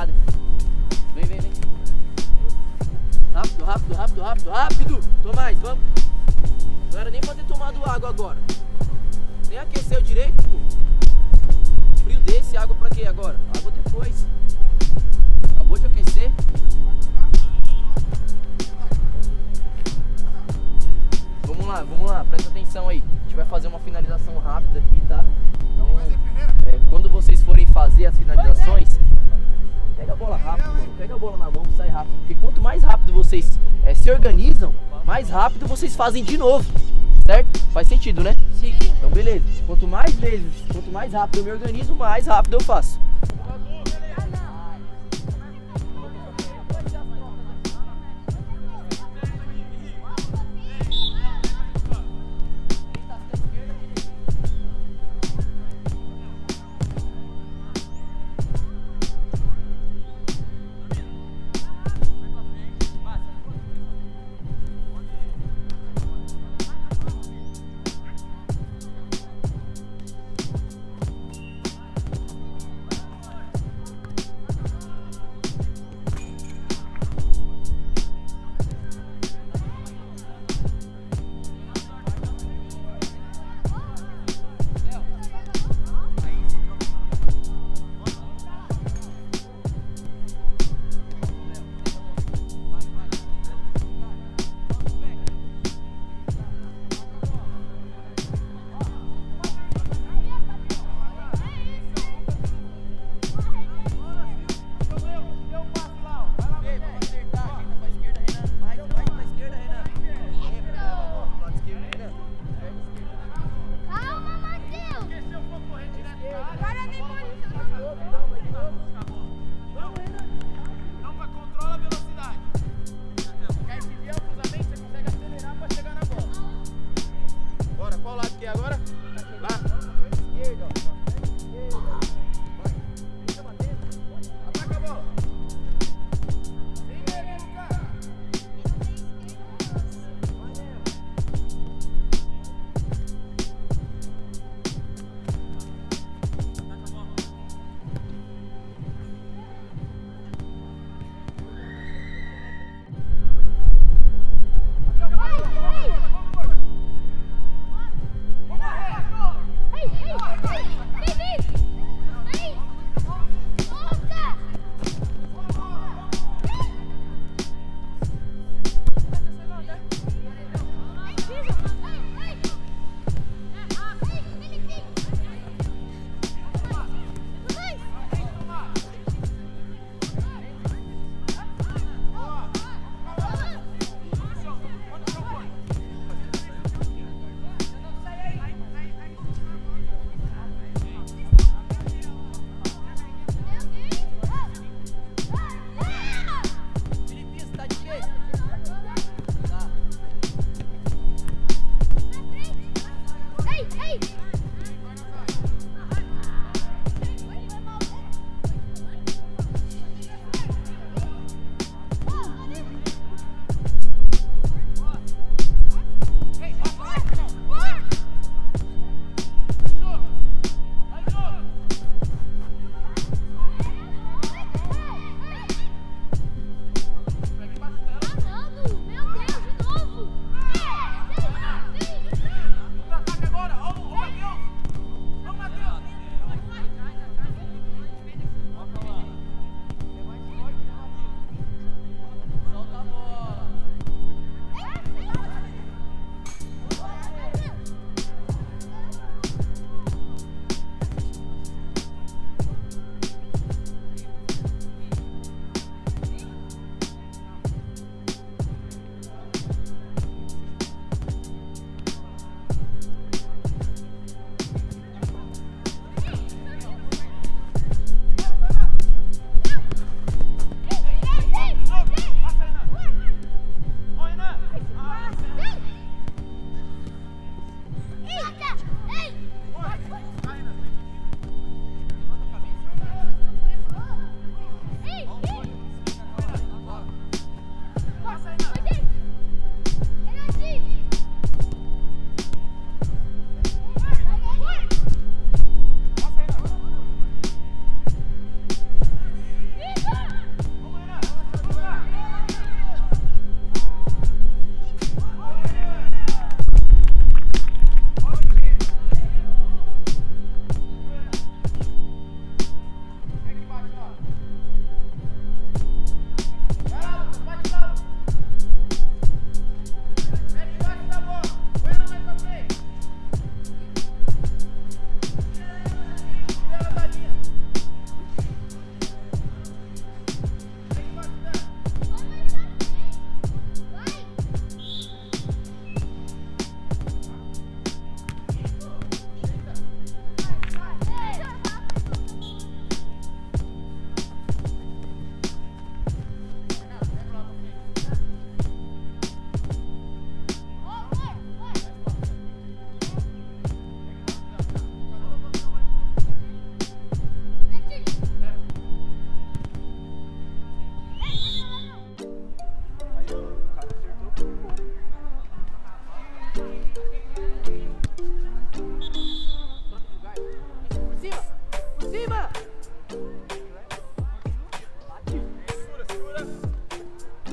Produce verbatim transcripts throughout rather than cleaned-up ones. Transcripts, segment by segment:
nada. Vem, vem, vem. Rápido, rápido, rápido, rápido, rápido. Toma mais, vamos. Não era nem pra ter tomado água agora. Nem aqueceu direito, pô. Frio desse, água pra quê agora? Água depois. Acabou de aquecer. Vamos lá, vamos lá, presta atenção aí. A gente vai fazer uma finalização rápida aqui, tá? Então, é, quando vocês forem fazer as finalizações, pega a bola rápido, mano. Pega a bola na mão, sai rápido. Porque quanto mais rápido vocês é, se organizam, mais rápido vocês fazem de novo. Certo? Faz sentido, né? Sim. Então beleza. Quanto mais vezes, quanto mais rápido eu me organizo, mais rápido eu faço.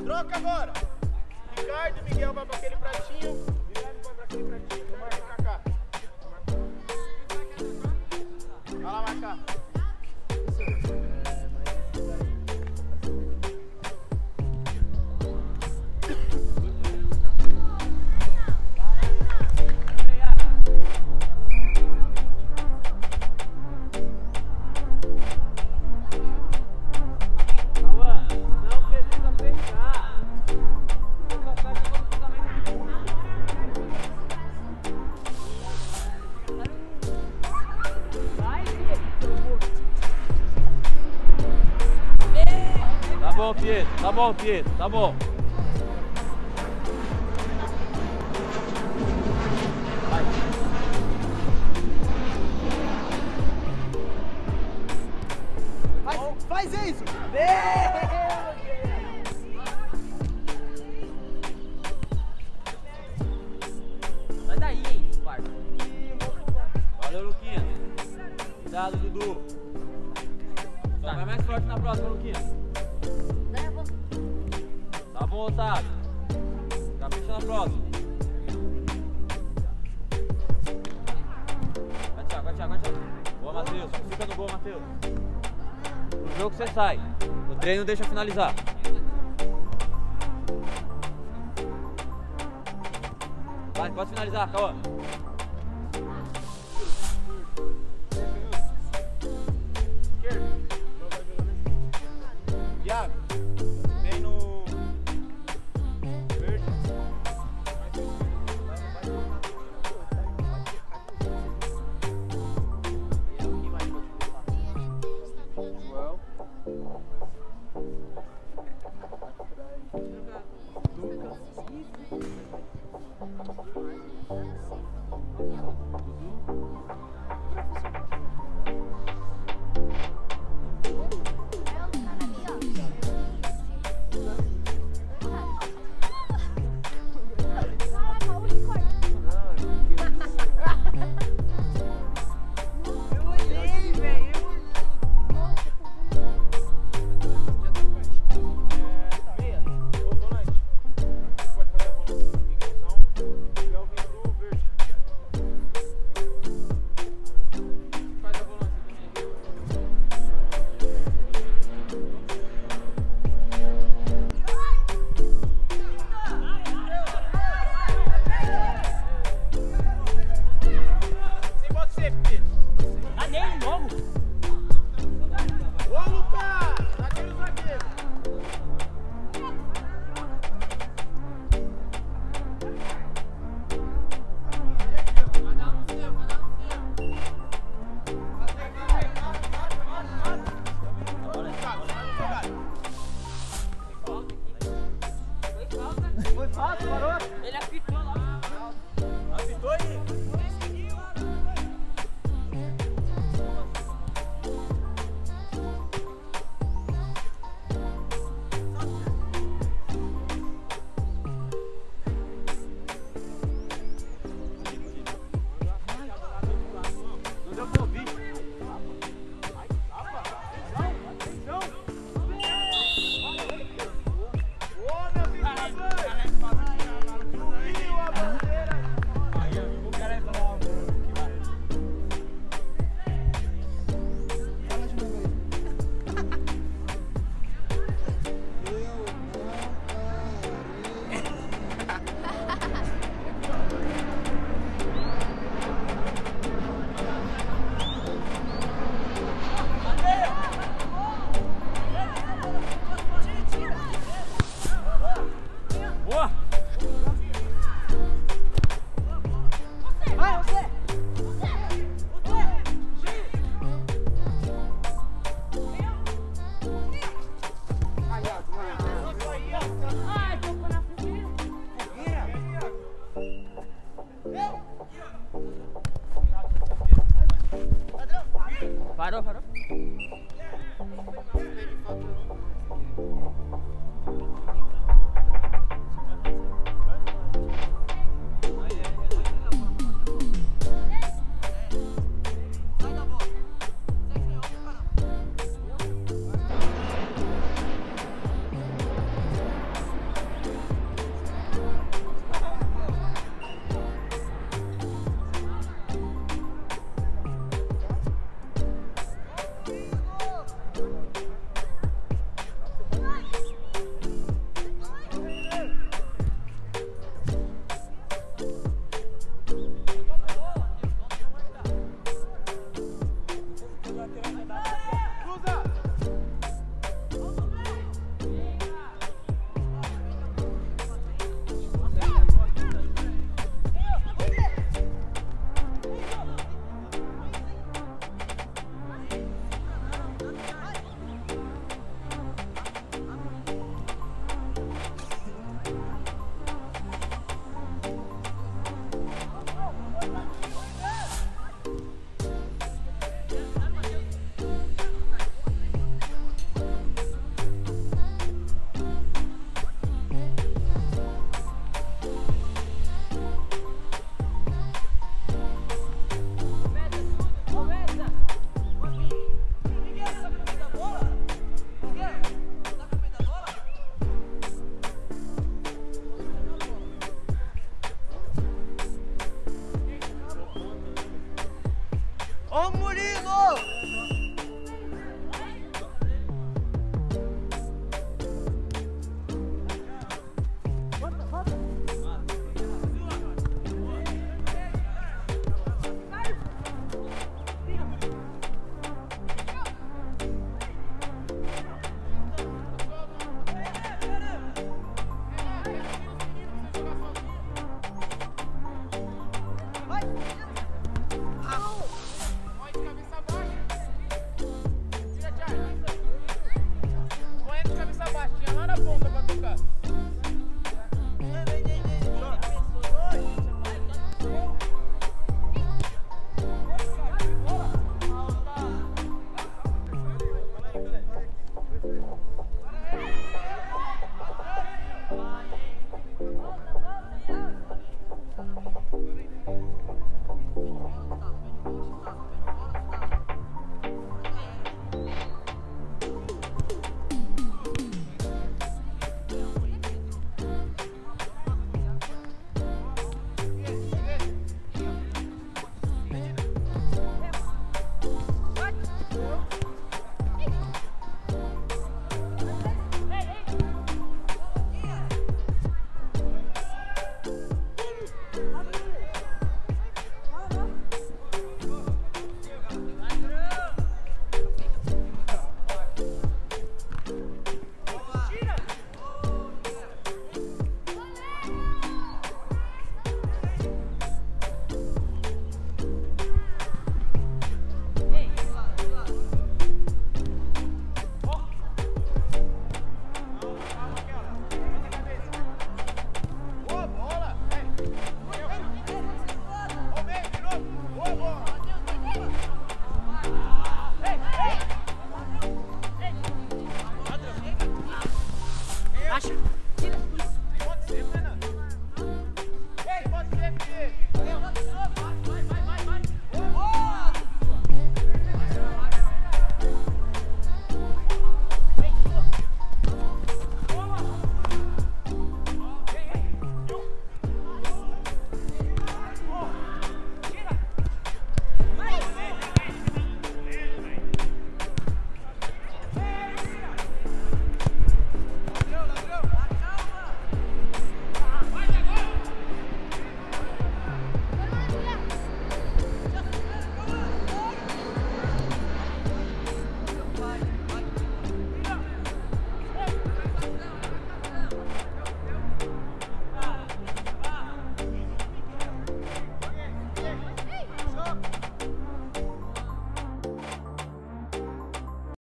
Troca agora. Ricardo e Miguel vai para aquele pratinho. Guilherme vai para aquele pratinho. Tu marca pra cá. Vai lá marcar. Tá bom, Pietro, tá bom, Pietro, tá bom. Vai. Faz, faz isso! Sai daí, hein, parça. Valeu, Luquinha. Cuidado, Dudu. Só vai mais forte na próxima, Luquinha. Tá bom, Otávio. Capricha na próxima. Vai, Thiago, vai, Thiago, vai, Thiago. Boa, Matheus. Fica no gol, Matheus. No jogo você sai. No treino deixa finalizar. Vai, pode finalizar, Cauã. Iago, vem no verde. João. Lucas. Foi fácil, parou? Ele apitou lá. Apitou aí? Não deu pra ouvir. Boa! Vai, você! Ai, tocou na frente. Parou, parou. Falta